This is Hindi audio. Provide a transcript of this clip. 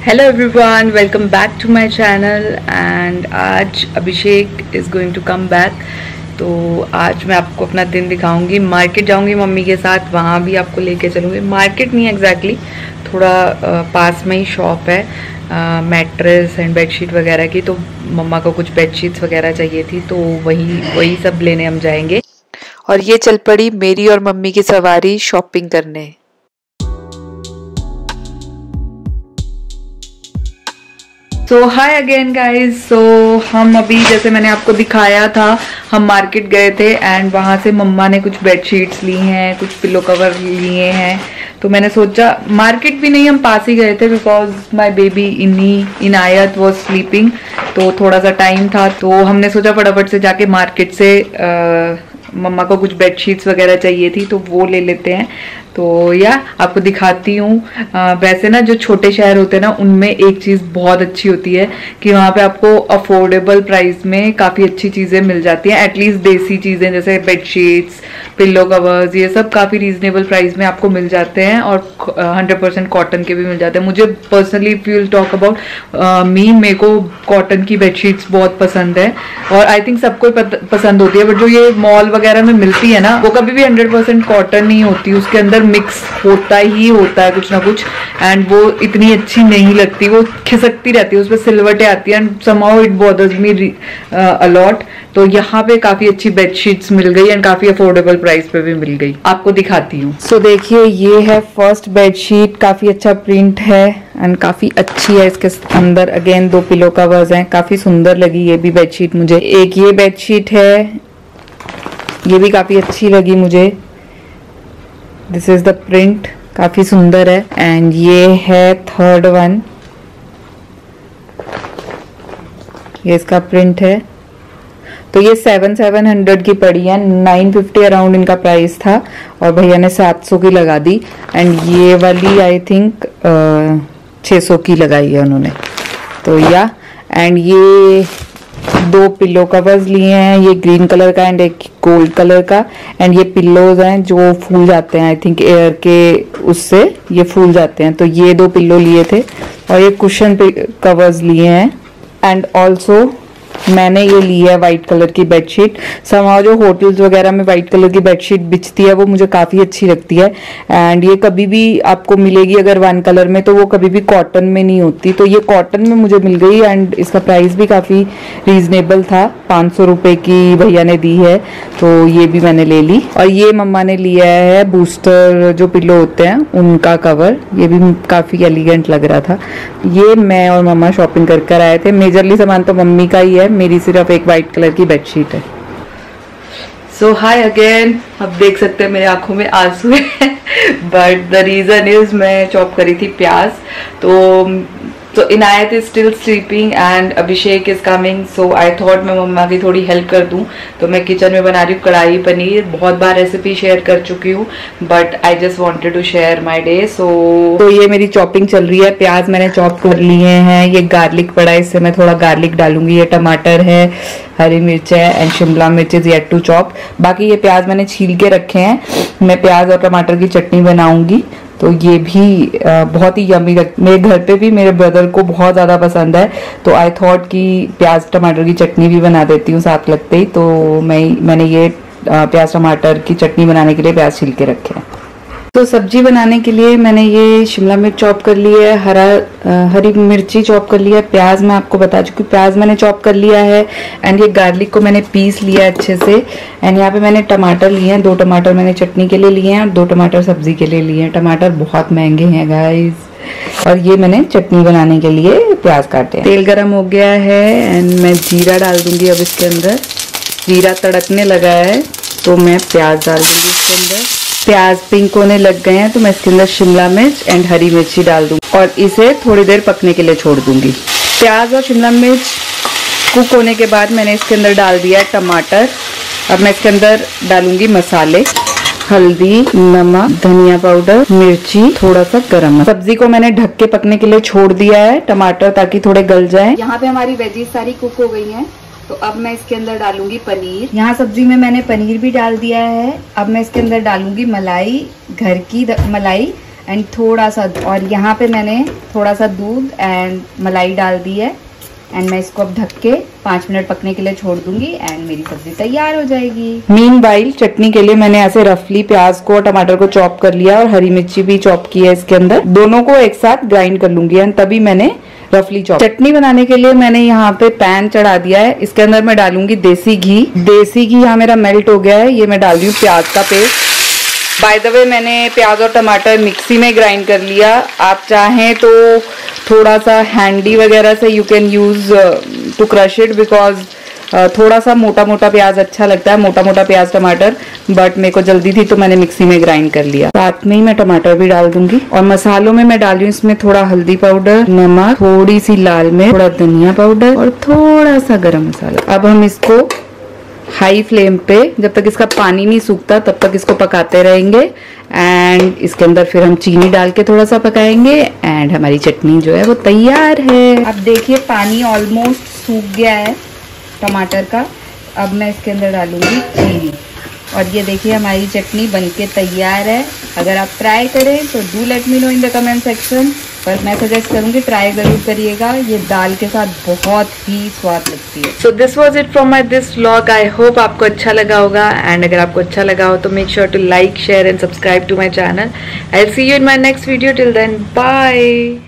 Hello everyone, welcome back to my channel and आज Abhishek is going to come back. तो आज मैं आपको अपना दिन दिखाऊंगी। मार्केट जाऊंगी मम्मी के साथ, वहाँ भी आपको लेके चलूँगी। मार्केट नहीं एग्जैक्टली, थोड़ा पास में ही शॉप है मैट्रेस एंड बेडशीट वगैरह की। तो मम्मा को कुछ बेडशीट्स वगैरह चाहिए थी, तो वही सब लेने हम जाएंगे। और ये चल पड़ी मेरी और मम्मी की सवारी शॉपिंग करने। सो हाय अगेन गाइज। सो हम अभी, जैसे मैंने आपको दिखाया था, हम मार्केट गए थे एंड वहाँ से मम्मा ने कुछ बेडशीट्स ली हैं, कुछ पिलो कवर लिए हैं। तो मैंने सोचा, मार्केट भी नहीं, हम पास ही गए थे because my baby Inayat was sleeping, तो थोड़ा सा टाइम था। तो हमने सोचा फटाफट से जाके मार्केट से मम्मा को कुछ बेडशीट्स वगैरह चाहिए थी, तो वो ले लेते हैं। तो आपको दिखाती हूँ। वैसे ना जो छोटे शहर होते हैं ना, उनमें एक चीज़ बहुत अच्छी होती है कि वहाँ पे आपको अफोर्डेबल प्राइस में काफ़ी अच्छी चीज़ें मिल जाती हैं। एटलीस्ट देसी चीज़ें जैसे बेडशीट्स, पिलो कवर्स, ये सब काफ़ी रीजनेबल प्राइस में आपको मिल जाते हैं और 100% कॉटन के भी मिल जाते हैं। मुझे personally if you will talk about मेरे को कॉटन की बेडशीट्स बहुत पसंद है और आई थिंक सबको पसंद होती है। बट जो ये मॉल वगैरह में मिलती है ना, वो कभी भी 100% कॉटन नहीं होती, उसके अंदर मिक्स होता ही होता है कुछ ना कुछ, एंड वो इतनी अच्छी नहीं लगती, वो खिसकती रहती है, उसमें सिलवटें आती हैं and somehow it bothers me a lot. तो यहाँ पे काफी अच्छी बेडशीट्स मिल गई एंड काफी अफोर्डेबल प्राइस पे भी मिल गई। आपको दिखाती हूँ। सो देखिए, ये है फर्स्ट बेडशीट, काफी अच्छा प्रिंट है एंड काफी अच्छी है। इसके अंदर अगेन 2 पिलो कवर्स हैं, काफी सुंदर लगी ये भी बेडशीट मुझे। एक ये बेडशीट है, ये भी काफी अच्छी लगी मुझे। दिस इज द प्रिंट, काफी सुंदर है। एंड ये है थर्ड वन, ये इसका प्रिंट है। तो ये 700 की पड़ी है, 950 अराउंड इनका प्राइस था और भैया ने 700 की लगा दी। एंड ये वाली आई थिंक 600 की लगाई है उन्होंने। तो एंड ये 2 पिलो कवर्स लिए हैं, ये ग्रीन कलर का एंड एक गोल्ड कलर का। एंड ये पिल्लोज हैं जो फूल जाते हैं, आई थिंक एयर के उससे ये फूल जाते हैं। तो ये 2 पिल्लो लिए थे और ये कुशन कवर्स लिए हैं। एंड ऑल्सो मैंने ये ली है व्हाइट कलर की बेडशीट। समाओ जो होटल्स वगैरह में व्हाइट कलर की बेडशीट बिचती है, वो मुझे काफ़ी अच्छी लगती है। एंड ये कभी भी आपको मिलेगी अगर 1 कलर में, तो वो कभी भी कॉटन में नहीं होती। तो ये कॉटन में मुझे मिल गई एंड इसका प्राइस भी काफ़ी रीजनेबल था, 500 रुपये की भैया ने दी है, तो ये भी मैंने ले ली। और ये मम्मा ने लिया है बूस्टर जो पिल्लो होते हैं उनका कवर, ये भी काफ़ी एलिगेंट लग रहा था। ये मैं और मम्मा शॉपिंग कर आए थे। मेजरली सामान तो मम्मी का ही है, मेरी सिर्फ एक वाइट कलर की बेडशीट है। So hi again. अब देख सकते हैं मेरे आंखों में आंसू है बट द रीजन इज मैं चॉप करी थी प्याज। तो Inayat is still sleeping and Abhishek is coming, so I thought मैं मम्मा की थोड़ी हेल्प कर दूं। तो मैं किचन में बना रही हूँ कढ़ाई पनीर। बहुत बार रेसिपी शेयर कर चुकी हूँ but I just wanted to share my day. तो ये मेरी चॉपिंग चल रही है। प्याज मैंने चॉप कर लिए हैं, ये गार्लिक पड़ा है, इससे मैं थोड़ा गार्लिक डालूंगी। ये टमाटर है, हरी मिर्च है एंड शिमला मिर्च इज येट टू चॉप। बाकी ये प्याज मैंने छील के रखे हैं, मैं प्याज और टमाटर की चटनी बनाऊंगी। तो ये भी बहुत ही यम्मी मेरे घर पे भी मेरे ब्रदर को बहुत ज़्यादा पसंद है। तो आई थॉट कि प्याज टमाटर की चटनी भी बना देती हूँ साथ लगते ही। तो मैंने ये प्याज टमाटर की चटनी बनाने के लिए प्याज छील के रखे हैं। तो सब्जी बनाने के लिए मैंने ये शिमला मिर्च चॉप कर ली है, हरी मिर्ची चॉप कर लिया है, प्याज मैं आपको बता चुकी हूँ, प्याज मैंने चॉप कर लिया है। एंड ये गार्लिक को मैंने पीस लिया है अच्छे से। एंड यहाँ पे मैंने टमाटर लिए हैं, 2 टमाटर मैंने चटनी के लिए लिए हैं और 2 टमाटर सब्जी के लिए लिए हैं। टमाटर बहुत महंगे हैं गाइस। और ये मैंने चटनी बनाने के लिए प्याज काटे हैं। तेल गरम हो गया है एंड मैं जीरा डाल दूंगी अब इसके अंदर। जीरा तड़कने लगा है तो मैं प्याज डाल दूंगी इसके अंदर। प्याज पिंक होने लग गए हैं तो मैं इसके अंदर शिमला मिर्च एंड हरी मिर्ची डाल दूंगी और इसे थोड़ी देर पकने के लिए छोड़ दूंगी। प्याज और शिमला मिर्च कुक होने के बाद मैंने इसके अंदर डाल दिया है टमाटर। अब मैं इसके अंदर डालूंगी मसाले, हल्दी, नमक, धनिया पाउडर, मिर्ची, थोड़ा सा गरम मसाला। सब्जी को मैंने ढक के पकने के लिए छोड़ दिया है, टमाटर ताकि थोड़े गल जाएं। यहाँ पे हमारी वेजीज सारी कुक हो गई हैं। तो अब मैं इसके अंदर डालूंगी पनीर। यहाँ सब्जी में मैंने पनीर भी डाल दिया है। अब मैं इसके अंदर डालूंगी मलाई, घर की मलाई एंड थोड़ा सा, और यहाँ पे मैंने थोड़ा सा दूध एंड मलाई डाल दी है एंड मैं इसको अब ढक के 5 मिनट पकने के लिए छोड़ दूंगी एंड मेरी सब्जी तैयार हो जाएगी। मीनवाइल चटनी के लिए मैंने ऐसे रफली प्याज को और टमाटर को चॉप कर लिया और हरी मिर्ची भी चॉप की है इसके अंदर, दोनों को एक साथ ग्राइंड कर लूंगी एंड तभी मैंने रफली चॉप। चटनी बनाने के लिए मैंने यहाँ पे पैन चढ़ा दिया है, इसके अंदर मैं डालूंगी देसी घी। देसी घी यहाँ मेरा मेल्ट हो गया है, ये मैं डाल रही हूँ प्याज का पेस्ट। बाय द वे मैंने प्याज और टमाटर मिक्सी में ग्राइंड कर लिया, आप चाहें तो थोड़ा सा हैंडी वगैरह से you can use to crush it, because थोड़ा सा मोटा मोटा प्याज अच्छा लगता है, मोटा मोटा प्याज टमाटर, बट मेरे को जल्दी थी तो मैंने मिक्सी में ग्राइंड कर लिया। साथ में ही मैं टमाटर भी डाल दूंगी और मसालों में मैं डाल रही हूँ इसमें थोड़ा हल्दी पाउडर, नमक, थोड़ी सी लाल मिर्च, थोड़ा धनिया पाउडर और थोड़ा सा गरम मसाला। अब हम इसको हाई फ्लेम पे जब तक इसका पानी नहीं सूखता तब तक इसको पकाते रहेंगे एंड इसके अंदर फिर हम चीनी डाल के थोड़ा सा पकाएंगे एंड हमारी चटनी जो है वो तैयार है। अब देखिए पानी ऑलमोस्ट सूख गया है टमाटर का, अब मैं इसके अंदर डालूंगी चीनी और ये देखिए हमारी चटनी बनके तैयार है। अगर आप ट्राई करें तो do let me know in the comment section, पर मैं सजेस्ट करूंगी ट्राई जरूर करिएगा, ये दाल के साथ बहुत ही स्वाद लगती है। So this was it from my this vlog, I hope आपको अच्छा लगा होगा एंड अगर आपको अच्छा लगा हो तो make sure to like, share and subscribe to my channel. I will see you in my next video, till then bye.